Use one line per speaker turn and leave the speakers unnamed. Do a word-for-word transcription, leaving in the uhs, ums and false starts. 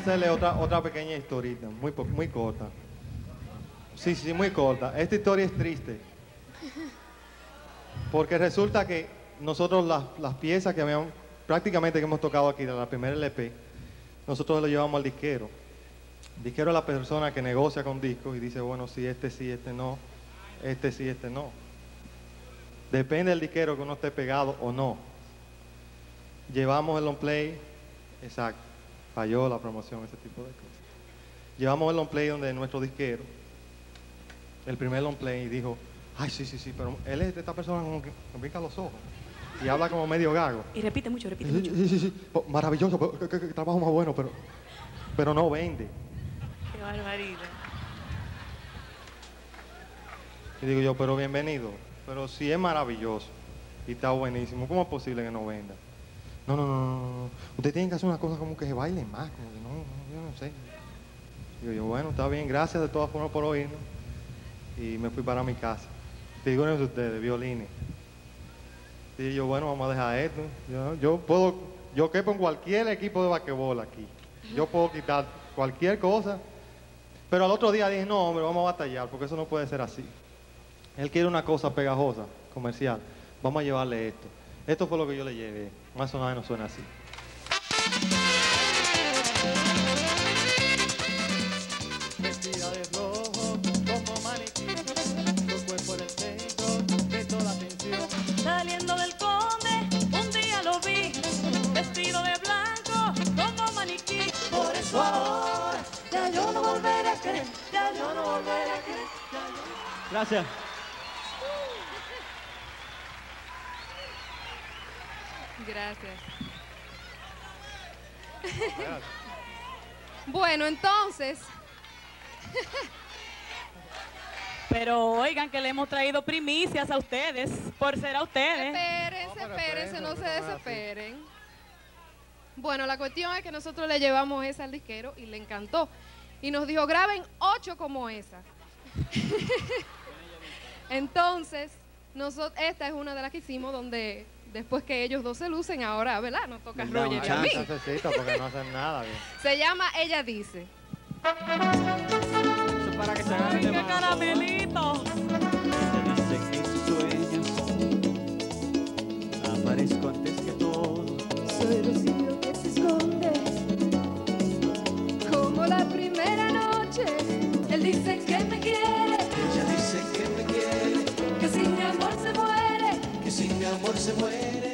hacerle otra, otra pequeña historita, muy, po- muy corta. Sí, sí, muy corta. Esta historia es triste. Porque resulta que nosotros las, las piezas que habíamos, prácticamente que hemos tocado aquí de la primera L P, nosotros lo llevamos al disquero. El disquero es la persona que negocia con discos y dice, bueno, sí, este sí, este no, este sí, este no. Depende del disquero que uno esté pegado o no. Llevamos el long play, exacto, falló la promoción, ese tipo de cosas. Llevamos el long play donde nuestro disquero, el primer long play, dijo, ay, sí, sí, sí, pero él es de esta persona como que me pica los ojos y habla como medio gago.
Y repite mucho, repite
Sí,
mucho.
sí, sí, sí, oh, maravilloso, pero, qué, qué- qué trabajo más bueno, pero, pero no vende.
Qué barbaridad.
Y digo yo, pero bienvenido, pero si es maravilloso y está buenísimo, ¿cómo es posible que no venda? No, no, no, no, no. Usted tiene que hacer una cosa como que se baile más, como que no, no, yo no sé. Digo yo, bueno, está bien, gracias de todas formas por oírnos. Y me fui para mi casa. Figúrense ustedes, violines. Y yo, bueno, vamos a dejar esto. Yo, yo puedo, yo quepo en cualquier equipo de basquetbol aquí. Yo puedo quitar cualquier cosa. Pero al otro día dije, no, hombre, vamos a batallar, porque eso no puede ser así. Él quiere una cosa pegajosa, comercial. Vamos a llevarle esto. Esto fue lo que yo le llevé. Más o menos suena así. Vestida de rojo como maniquí, tu cuerpo en el centro de toda atención.
Saliendo del conde, un día lo vi, vestido de blanco como maniquí.
Por eso ahora ya yo no volveré a querer, ya yo no volveré a querer, ya yo...
Gracias.
Gracias. Bueno, entonces,
Pero oigan que le hemos traído primicias a ustedes, por ser a ustedes.
espérense,
No, pero
espérense, no se
espérense, no me
desesperen. Bueno, la cuestión es que nosotros le llevamos esa al disquero y le encantó. Y nos dijo, graben ocho como esa. Entonces, nosotros, esta es una de las que hicimos donde después que ellos dos se lucen, ahora, ¿verdad? Nos toca
Da
Roger
una
y a mí.
chancecita porque no hacen nada bien.
Se llama Ella Dice.
Eso es para que se agarren
¡Ay,
de
qué
mano.
caramelito!
Dice que en sueños aparezco antes que todo.
Soy rocío que se esconde como la primera noche. Él dice que me quiere,
Ella dice que me quiere,
que sin mi amor se muere.
que sin mi amor se muere.